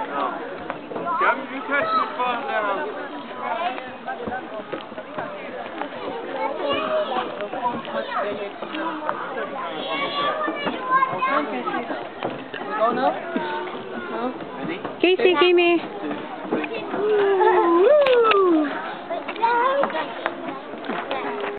Come, you catch the phone now. Casey, Kimi.